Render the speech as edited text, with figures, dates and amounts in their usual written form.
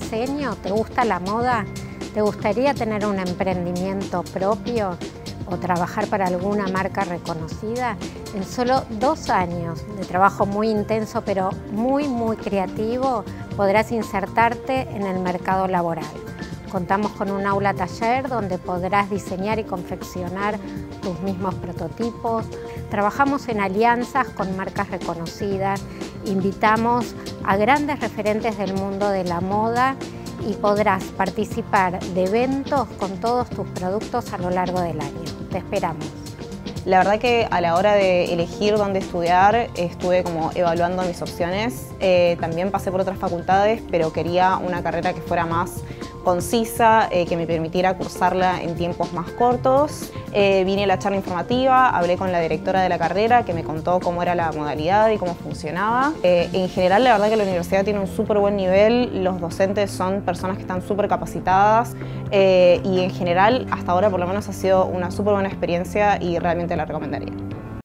diseño? ¿Te gusta la moda? ¿Te gustaría tener un emprendimiento propio o trabajar para alguna marca reconocida? En solo 2 años de trabajo muy intenso, pero muy creativo, podrás insertarte en el mercado laboral. Contamos con un aula taller donde podrás diseñar y confeccionar tus mismos prototipos. Trabajamos en alianzas con marcas reconocidas, invitamos a grandes referentes del mundo de la moda y podrás participar de eventos con todos tus productos a lo largo del año. Te esperamos. La verdad que a la hora de elegir dónde estudiar estuve como evaluando mis opciones. También pasé por otras facultades, pero quería una carrera que fuera más concisa, que me permitiera cursarla en tiempos más cortos. Vine a la charla informativa, hablé con la directora de la carrera que me contó cómo era la modalidad y cómo funcionaba. En general, la verdad que la universidad tiene un súper buen nivel, los docentes son personas que están súper capacitadas y en general hasta ahora por lo menos ha sido una súper buena experiencia y realmente la recomendaría.